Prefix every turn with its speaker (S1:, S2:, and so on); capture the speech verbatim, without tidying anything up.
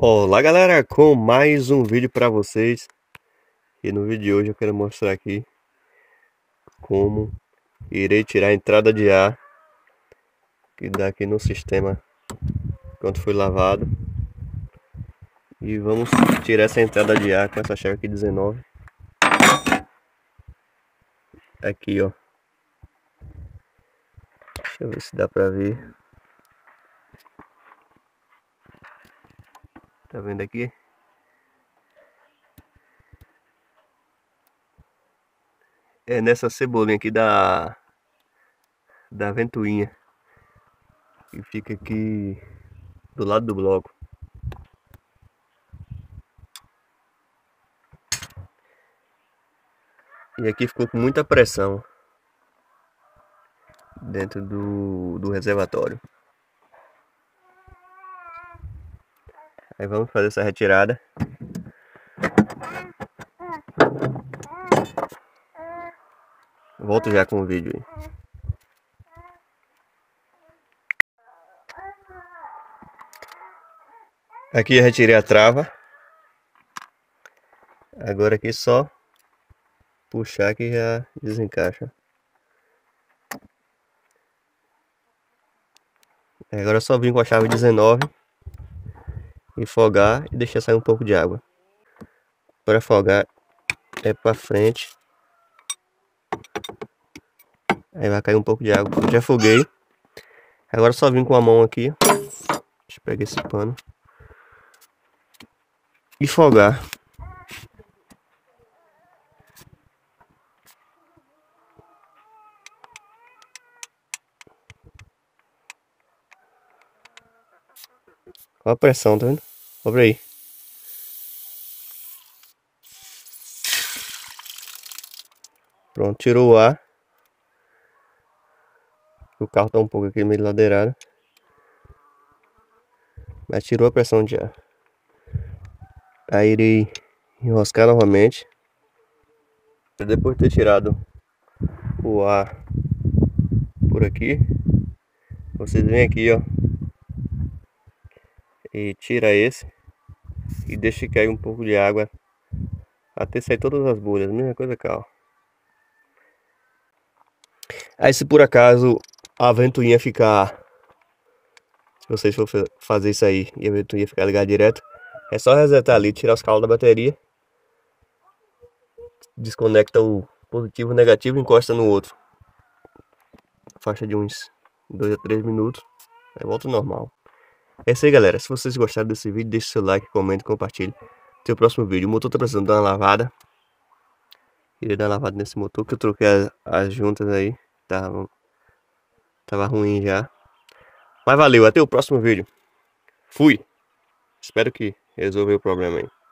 S1: Olá galera, com mais um vídeo para vocês. E no vídeo de hoje eu quero mostrar aqui como irei tirar a entrada de ar que dá aqui no sistema quando foi lavado. E vamos tirar essa entrada de ar com essa chave aqui dezenove. Aqui ó, deixa eu ver se dá pra ver. Tá vendo aqui? É nessa cebolinha aqui da da ventoinha que fica aqui do lado do bloco. E aqui ficou com muita pressão dentro do, do reservatório. Aí vamos fazer essa retirada. Volto já com o vídeo aí. Aqui eu retirei a trava. Agora aqui só puxar que já desencaixa. Agora é só vir com a chave dezenove e folgar e deixar sair um pouco de água. Para folgar é para frente. Aí vai cair um pouco de água. Eu já foguei. Agora é só vir com a mão aqui. Deixa eu pegar esse pano e folgar. Olha a pressão, tá vendo? Olha aí. Pronto, tirou o ar. O carro tá um pouco aqui meio ladeirado, mas tirou a pressão de ar. Aí irei enroscar novamente. Depois de ter tirado o ar por aqui, vocês vêm aqui ó e tira esse e deixa cair um pouco de água até sair todas as bolhas. Mesma coisa cá ó. Aí se por acaso a ventoinha ficar, se vocês for fazer isso aí e a ventoinha ficar ligada direto, é só resetar ali, tirar os calos da bateria, desconecta o positivo e o negativo e encosta no outro. Faixa de uns dois a três minutos, aí volta ao normal. É isso aí galera, se vocês gostaram desse vídeo, deixe seu like, comente, compartilhe. Até o próximo vídeo. O motor tá precisando dar uma lavada. Queria dar uma lavada nesse motor que eu troquei as, as juntas aí. Tava, tava ruim já. Mas valeu, até o próximo vídeo. Fui. Espero que resolveu o problema aí.